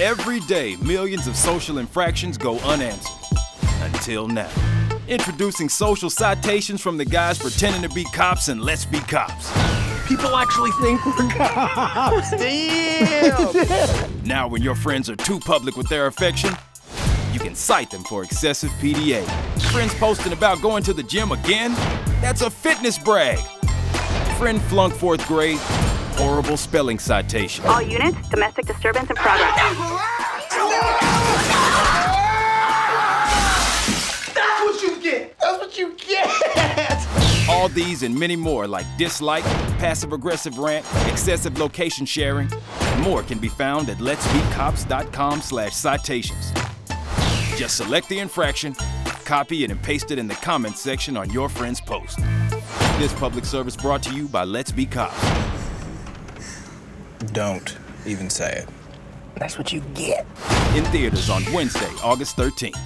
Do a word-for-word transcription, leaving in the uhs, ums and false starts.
Every day, millions of social infractions go unanswered. Until now. Introducing social citations from the guys pretending to be cops and Let's Be Cops. People actually think we're cops. Damn! Now when your friends are too public with their affection, you can cite them for excessive P D A. Friends posting about going to the gym again? That's a fitness brag. Friend flunked fourth grade, horrible spelling citation. All units, domestic disturbance in progress. That's what you get! That's what you get! All these and many more like dislike, passive-aggressive rant, excessive location sharing, and more can be found at letsbecops.com slash citations. Just select the infraction, copy it, and paste it in the comments section on your friend's post. This public service brought to you by Let's Be Cops. Don't even say it. That's what you get. In theaters on Wednesday, August thirteenth.